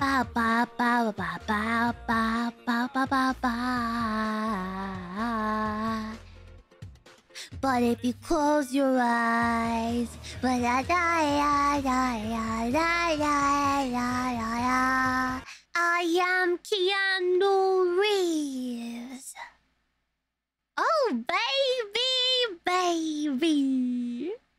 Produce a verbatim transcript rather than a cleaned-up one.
Ba ba ba ba ba ba ba ba ba ba. But if you close your eyes, ba da da da da da da da da da. I am Keanu Reeves.